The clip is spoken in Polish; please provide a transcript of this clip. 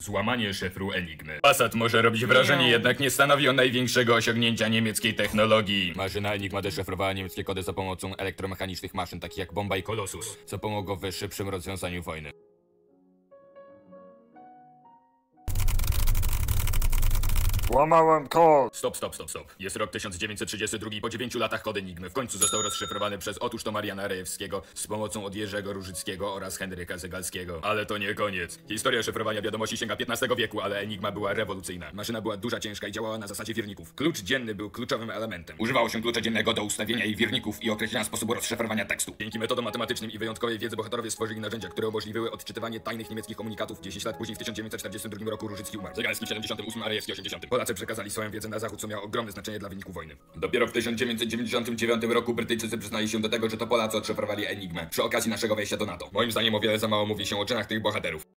Złamanie szyfru Enigmy. Passat może robić wrażenie, jednak nie stanowi on największego osiągnięcia niemieckiej technologii. Maszyna Enigma deszyfrowała niemieckie kody za pomocą elektromechanicznych maszyn, takich jak bomba i Colossus, co pomogło w szybszym rozwiązaniu wojny. Łamałem kod! Stop. Jest rok 1932 i po 9 latach kod Enigmy w końcu został rozszyfrowany przez otóż to Mariana Rejewskiego z pomocą od Jerzego Różyckiego oraz Henryka Zygalskiego. Ale to nie koniec. Historia szyfrowania wiadomości sięga XV wieku, ale Enigma była rewolucyjna. Maszyna była duża, ciężka i działała na zasadzie wirników. Klucz dzienny był kluczowym elementem. Używało się klucza dziennego do ustawienia jej wirników i określenia sposobu rozszyfrowania tekstu. Dzięki metodom matematycznym i wyjątkowej wiedzy bohaterowie stworzyli narzędzia, które umożliwiły odczytywanie tajnych niemieckich komunikatów. 10 lat później, w 1942 roku Różycki umarł. Zygalski w 78, a Rejewski w 80. Polacy przekazali swoją wiedzę na zachód, co miało ogromne znaczenie dla wyniku wojny. Dopiero w 1999 roku Brytyjczycy przyznali się do tego, że to Polacy odszyfrowali Enigmę przy okazji naszego wejścia do NATO. Moim zdaniem o wiele za mało mówi się o czynach tych bohaterów.